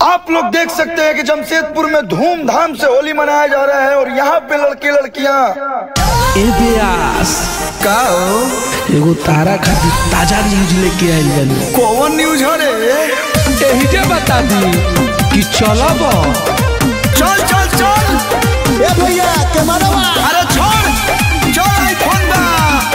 आप लोग देख सकते हैं कि जमशेदपुर में धूमधाम से होली मनाया जा रहा है और यहाँ पे लड़के लड़कियाँ का एगो तारा खातिर ताजा न्यूज लेके आइल बानी। कौन न्यूज हो रे? यही के बता दी कि चलब। चल चल चल ए भैया कैमरा अरे छोड़ चल आईफोन बा।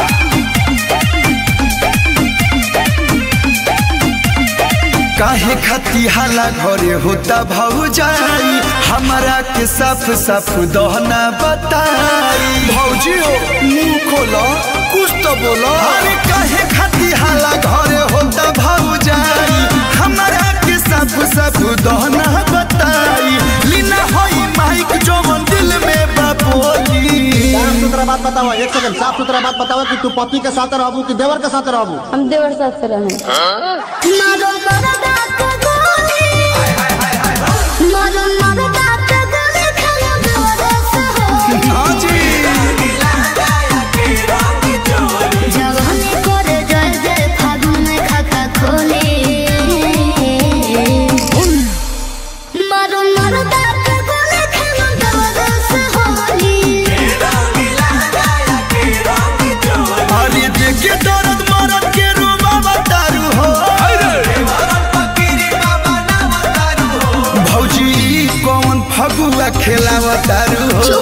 काहे खाती हाला घरे होता भौजाई हमारा के साफ साफ दहना बताई। भौजी हो मुंह खोलो कुछ तो बोलो। अरे काहे खाती हाला घरे होता भौजाई हमारा के साफ साफ दहना बताई। लीना होई माइक जो दिल में बापोली। साफ सुथरा बात बताओ, एक सेकंड साफ सुथरा बात बताओ कि तू पति के साथ रहबू कि देवर के साथ रहबू? हम देवर साथ से रहें। फगुआ खेलावा तारू हो।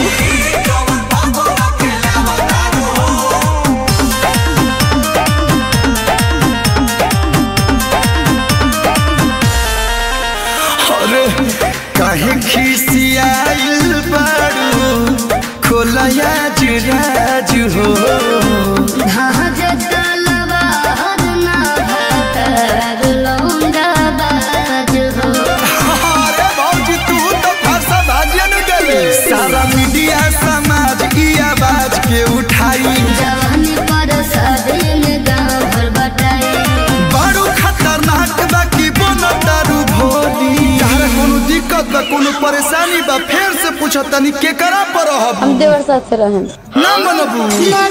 अरे काहे खिसियाइल बारू खोलया जुराज हो। सारा मीडिया समाज की आवाज के उठाई बड़ू खतरनाक बाकी बोनो दारू भोली। यार कोनो दिक्कत बा कोनो परेशानी बा फिर से पूछो तनी के करा पर रहब? हम देवर साथ से रहें। ना मनबू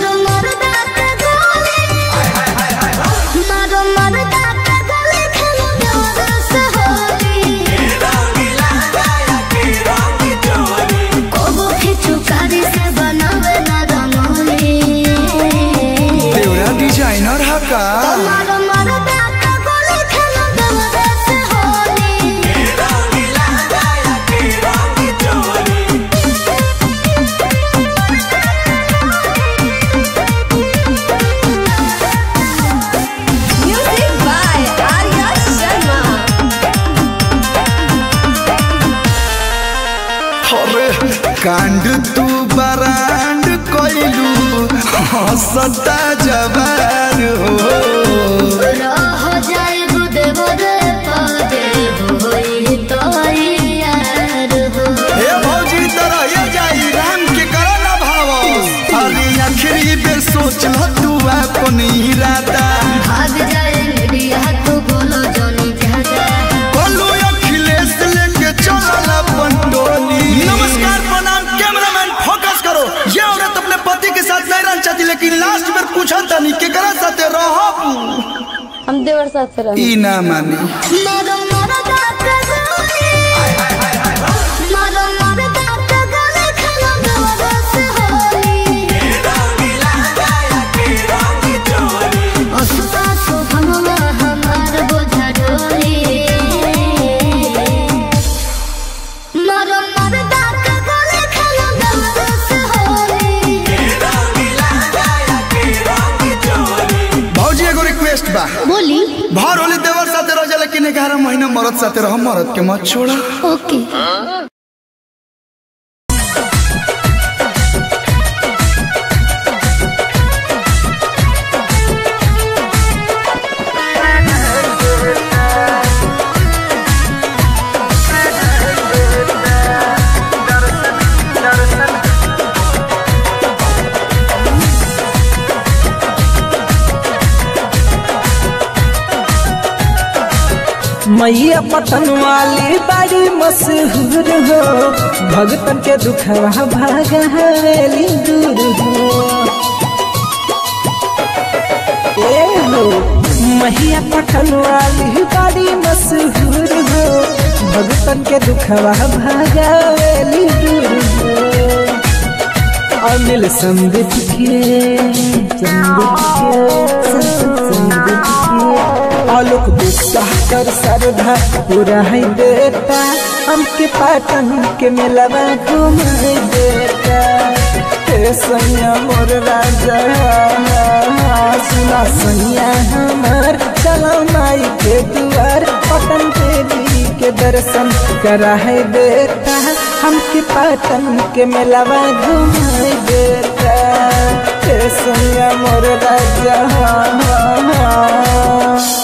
डिजाइनर हका कांड तू बरांड कोइलू हंसता जवान हो। हे भौजी तरह ये जाई राम के करो ना भाव। अरे आखिरी बेर सोच ल तू अपन इरादा। भाग जाए मीडिया तू बोलो जोनी जागा। बोलू अखिलेश लेके चल अपन टोली। नमस्कार प्रणाम कैमरामैन फोकस करो। ये औरत अपने पति के साथ नहीं रहना चाहती लेकिन लास्ट में पूछा था नहीं के करा साथे रहब? हम देवर साथ से रहें। ई ना मानी बोली भर होली देवर साथे रह जा लेकिन 11 महीना मरद साथे रह। मरद के मत छोड़ा। ओके। मैया पटन वाली बड़ी मशहूर हो। भगतन के दुखवा भागली दूर हो। हो मैया पटन वाली बड़ी मशहूर हो। भगतन के दुखवा भागावेली दूर हो। अनिल संदीप के आलोक दुस्साह कर सरधा पूरा है देता हमके पाटन के मेलावा घुमाई देता हे सैया मोर राजा सुना सैया हमार चलो माई के दुआर पटन देवी के दर्शन करा है देता हमके पाटन के मेलावा घुमाई देता हे सैया मोर राजा